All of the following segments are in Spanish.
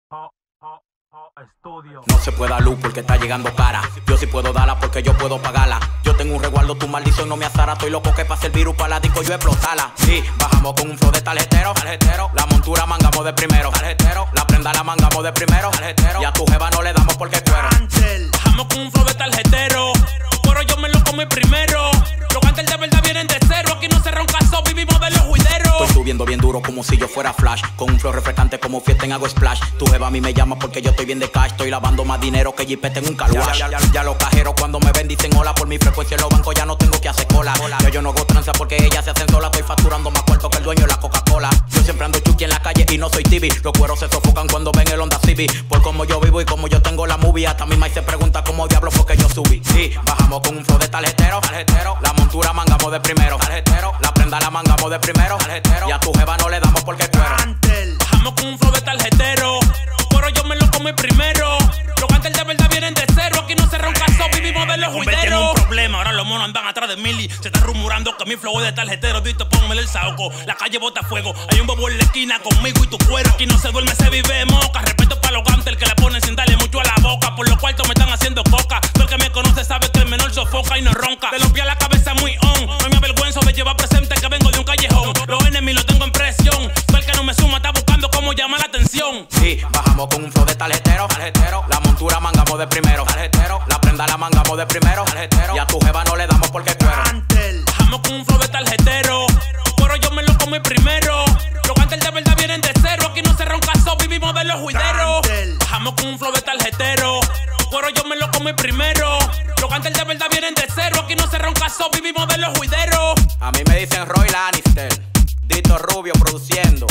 Estudio. No se puede dar luz porque está llegando cara. Yo sí puedo darla porque yo puedo pagarla. Yo tengo un resguardo, tu maldición no me azara. Estoy loco que pase el virus para la disco, yo explotarla. Sí, bajamos con un flow de tarjetero. La montura mangamos de primero. La prenda la mangamos de primero. Y a tu jeva no le damos porque cuero. Bajamos con un flow de tarjetero. Pero yo me lo comí primero. Los gantes de verdad vienen de cero. Aquí no se ronca, vivimos de los juideros. Estoy subiendo bien duro como si yo fuera Flash. Con un flow refrescante como fiesta en Hago Splash. Tu jeva a mí me llama porque yo estoy bien de cash. Estoy lavando más dinero que jipete en un car wash. Ya los cajeros cuando me ven dicen hola. Por mi frecuencia en los bancos ya no tengo que hacer cola. Yo no hago tranza porque ellas se hacen sola. Estoy facturando más cuarto que el dueño de la Coca-Cola. Yo siempre ando chuki en la calle y no soy tibi. Los cueros se sofocan cuando ven el Honda Civic. Por como yo vivo y como yo tengo la movie. Hasta mi maíz se pregunta cómo diablo porque yo subí. Sí, bajamos con un flow de tarjetero. La montura mangamos de primero. La prenda la mangamos de primero. Y a tu jeva no le damos porque cuero. Bajamos con un flow de tarjetero. Pero yo me lo comí primero. Los gantes de verdad vienen de cero. Aquí no se ronca, vivimos de los juideros. Un problema, ahora los monos andan atrás de Mili. Se está rumorando que mi flow es de tarjetero. Dito, pónmele el saoco. La calle bota fuego. Hay un bobo en la esquina conmigo y tu cuero. Aquí no se duerme, se vive moca. Respeto para los gantes, el que le ponen sin darle mucho a la boca. Por los cuartos me están haciendo coca. Todo el que me conoce sabe que el menor sofoca y no ronca. De los pies a la cabeza muy on. No me avergüenzo de llevar presente que vengo de un callejón. Los enemigos los tengo en presión. Todo el que no me suma está buscando cómo llamar la atención. Sí, bajamos con un flow de tarjetero. La montura mangamos de primero. La prenda la mangamos de primero. Y a tu jeva no le damos porque cuero. Bajamos con un flow de tarjetero. Pero yo me lo comí primero. Los gantes de verdad vienen de cero. Aquí no se ronca, vivimos de los juideros. Bajamos con un flow de tarjetero. Pero yo me lo comí primero. Los gantes de verdad vienen de cero. Aquí no se ronca, vivimos de los juideros. A mí me dicen Roy Lannister. Dito Rubio produciendo.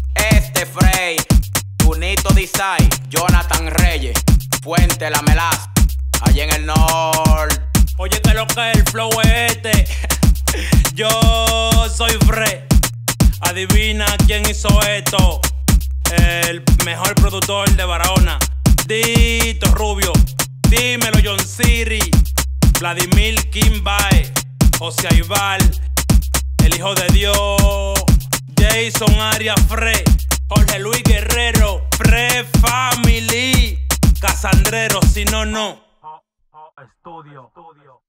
Frey, Tunito Design, Jonathan Reyes, Fuente La Melaza, allá en el norte. Oye, que lo que el flow es este. Yo soy Frey. Adivina quién hizo esto. El mejor productor de Barahona. Dito Rubio. Dímelo, John Siri. Vladimir Kimbae. José Aibal. El hijo de Dios. Jason Arias Frey. Jorge Luis Guerrero. Frey Family. Casandrero, si no, no. Estudio.